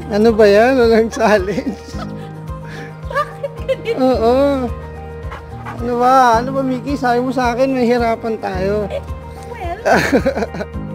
Ano ba yan? Walang challenge. Bakit ganito? Oo. Ano ba? Ano ba, Mickey? Sabi mo sa akin, may hirapan tayo. Well,